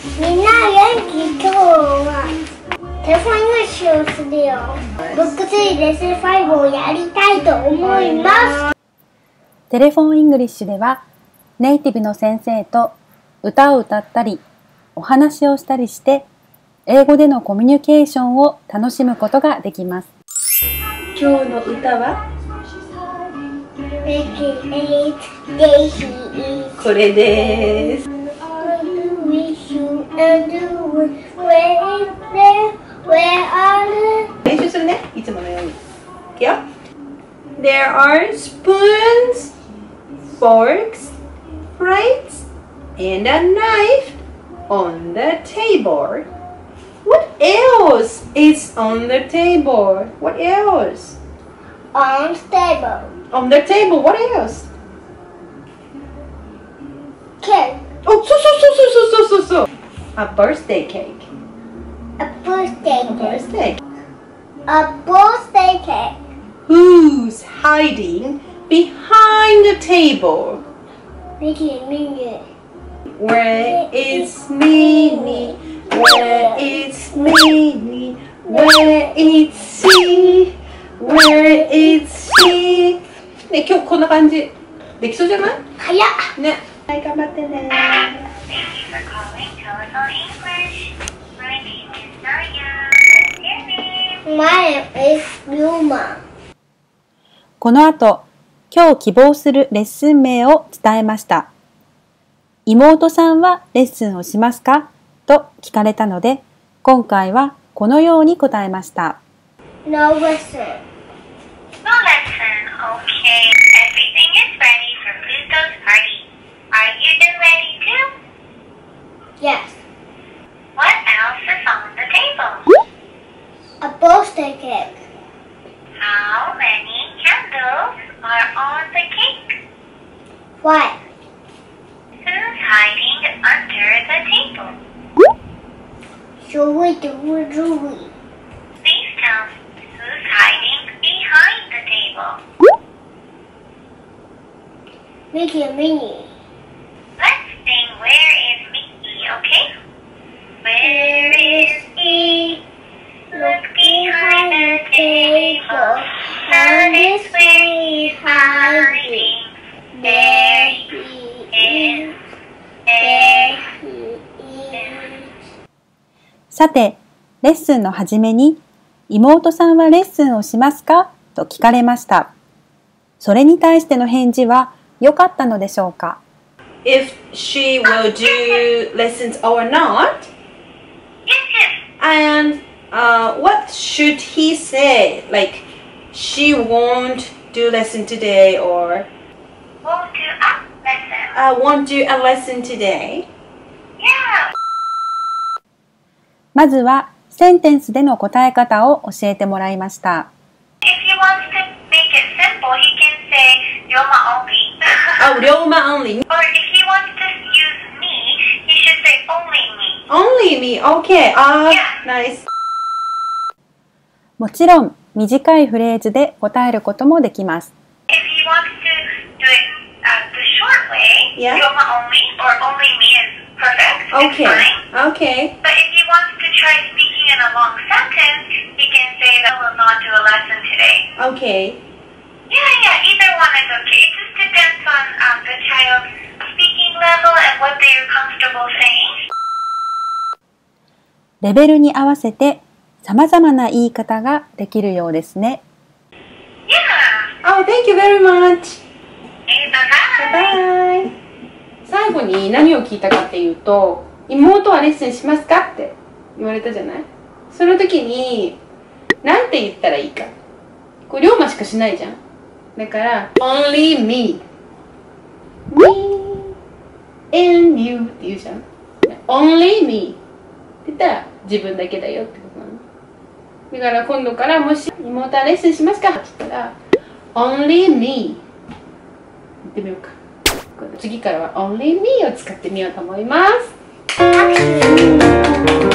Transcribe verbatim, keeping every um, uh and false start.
みんな元気？今日はテレフォンイングリッシュをするよ。ブックスリーレッスンファイブをやりたいと思います。 テレフォンイングリッシュではネイティブの先生と歌を歌ったりお話をしたりして英語でのコミュニケーションを楽しむことができます。今日の歌はこれです。練習するね、いつものように。いくよ。There are spoons, forks, plates, and a knife on the table. What else is on the table? What else? On the table. On the table, what else? Cake. Oh, so, so, so, so, so, so, so. A birthday cake. A birthday A cake. birthday. A birthday cake. Who's hiding behind the table? Mickey, Minnie. Where is Minnie? Where is Minnie? Where is she? Where is she? ね、今日こんな感じ。できそうじゃない？ 早っ。 ね。はい、頑張ってね。 My name is Yuma. この後、今日希望するレッスン名を伝えました。妹さんはレッスンをしますか？と聞かれたので、今回はこのように答えました。 No lesson. No lesson. Okay. Everything is ready for Pluto's party. Are you two ready too? Yes. What else is on the table? A birthday cake. How many candles are on the cake? Five. Who's hiding under the table? Should we do it? Please tell me who's hiding behind the table. Mickey and Minnie. Let's sing Where is Mickey, okay? Where is he? Look behind the table. That is where he's hiding. There he is. There he is. さて、レッスンの初めに、妹さんはレッスンをしますか？と聞かれました。それに対しての返事は良かったのでしょうか？ If she will do lessons or not? Yes, yes. And uh, what should he say? Like, she won't do lesson today or Won't do a lesson. I won't do a lesson today. Yeah. まずはセンテンスでの答え方を教えてもらいました。 If he wants to make it simple, he can say Ryoma only. Oh, Ryoma only. Or if he wants to use me, he should say only me. Only me. Okay. Ah, Yeah. nice. もちろん短いフレーズで答えることもできます。 If he wants to do it uh, the short way, Yeah. Ryoma only or only me is perfect. It's Okay. fine. Okay. But if he wants to try speaking in a long sentence, he can say that I will not do a lesson today. Okay. Yeah, yeah, either one is okay. It just depends on um, the child's speaking level and what they are comfortable saying. レベルに合わせて様々な言い方ができるようですね。 Yeah. Oh, thank you very much. Hey, bye-bye. Bye. 最後に何を聞いたかっていうと、妹はレッスンしますかって言われたじゃない？その時に何て言ったらいいか。これ龍馬しかしないじゃん。だから only me me and you って言うじゃん。only me って言ったら自分だけだよってことなの。だから今度からもし妹はレッスンしますかって言ったら only me 言ってみようか。次からは only me を使ってみようと思います。